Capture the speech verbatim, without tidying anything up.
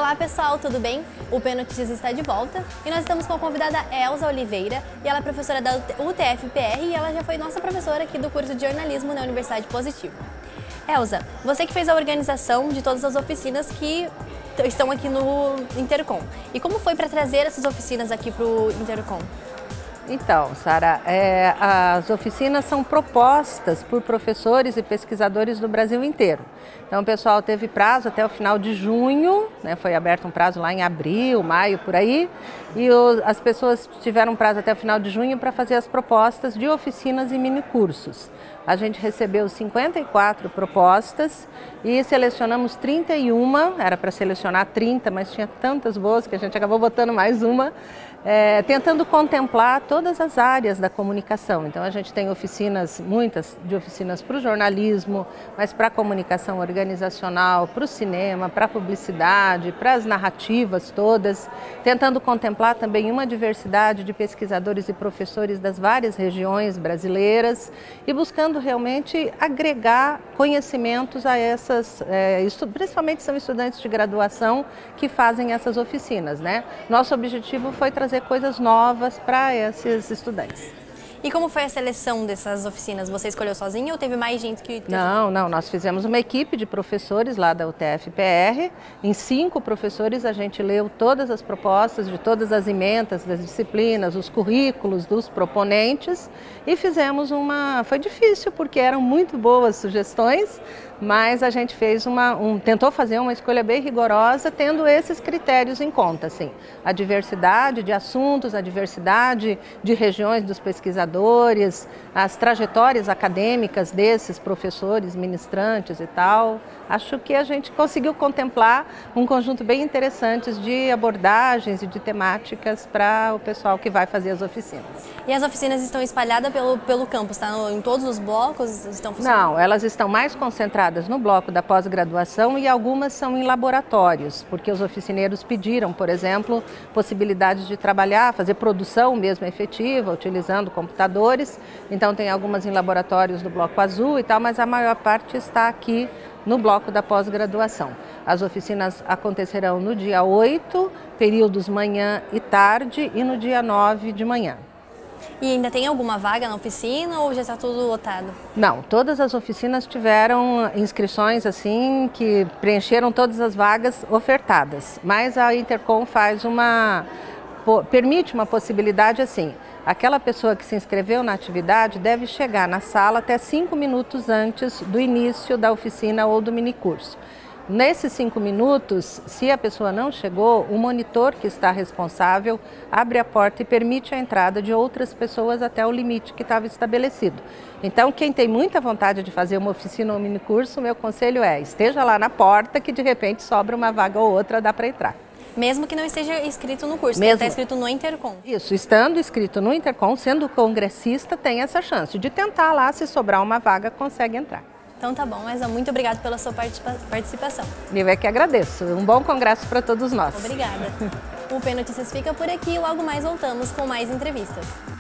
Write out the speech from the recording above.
Olá pessoal, tudo bem? O P Notícias está de volta e nós estamos com a convidada Elza Oliveira e ela é professora da U T F P R e ela já foi nossa professora aqui do curso de jornalismo na Universidade Positivo. Elza, você que fez a organização de todas as oficinas que estão aqui no Intercom. E como foi para trazer essas oficinas aqui para o Intercom? Então, Sara, é, as oficinas são propostas por professores e pesquisadores do Brasil inteiro. Então, o pessoal teve prazo até o final de junho, né, foi aberto um prazo lá em abril, maio, por aí, e o, as pessoas tiveram prazo até o final de junho para fazer as propostas de oficinas e minicursos. A gente recebeu cinquenta e quatro propostas e selecionamos trinta e uma, era para selecionar trinta, mas tinha tantas boas que a gente acabou botando mais uma, é, tentando contemplar todas as áreas da comunicação. Então a gente tem oficinas, muitas de oficinas para o jornalismo, mas para a comunicação organizacional, para o cinema, para a publicidade, para as narrativas todas, tentando contemplar também uma diversidade de pesquisadores e professores das várias regiões brasileiras e buscando realmente agregar conhecimentos a essas, é, principalmente são estudantes de graduação que fazem essas oficinas, né? Nosso objetivo foi trazer coisas novas para esses estudantes. E como foi a seleção dessas oficinas? Você escolheu sozinha ou teve mais gente que... Não, não, nós fizemos uma equipe de professores lá da U T F P R. Em cinco professores a gente leu todas as propostas de todas as emendas das disciplinas, os currículos dos proponentes e fizemos uma... Foi difícil porque eram muito boas sugestões, mas a gente fez uma, um, tentou fazer uma escolha bem rigorosa, tendo esses critérios em conta, assim, a diversidade de assuntos, a diversidade de regiões dos pesquisadores, as trajetórias acadêmicas desses professores, ministrantes e tal. Acho que a gente conseguiu contemplar um conjunto bem interessante de abordagens e de temáticas para o pessoal que vai fazer as oficinas. E as oficinas estão espalhadas pelo, pelo campus, tá? Em todos os blocos estão funcionando? Não, elas estão mais concentradas no bloco da pós-graduação e algumas são em laboratórios, porque os oficineiros pediram, por exemplo, possibilidades de trabalhar, fazer produção mesmo efetiva, utilizando computadores. Então tem algumas em laboratórios do bloco azul e tal, mas a maior parte está aqui no bloco da pós-graduação. As oficinas acontecerão no dia oito, períodos manhã e tarde, e no dia nove de manhã. E ainda tem alguma vaga na oficina ou já está tudo lotado? Não, todas as oficinas tiveram inscrições assim que preencheram todas as vagas ofertadas, mas a Intercom faz uma, permite uma possibilidade assim, aquela pessoa que se inscreveu na atividade deve chegar na sala até cinco minutos antes do início da oficina ou do minicurso. Nesses cinco minutos, se a pessoa não chegou, o monitor que está responsável abre a porta e permite a entrada de outras pessoas até o limite que estava estabelecido. Então, quem tem muita vontade de fazer uma oficina ou um minicurso, meu conselho é, esteja lá na porta que de repente sobra uma vaga ou outra, dá para entrar. Mesmo que não esteja inscrito no curso, Mesmo... está inscrito no Intercom. Isso, estando inscrito no Intercom, sendo congressista, tem essa chance de tentar lá, se sobrar uma vaga, consegue entrar. Então tá bom, Elza, muito obrigada pela sua participação. Eu é que agradeço. Um bom congresso para todos nós. Obrigada. O P Notícias fica por aqui e logo mais voltamos com mais entrevistas.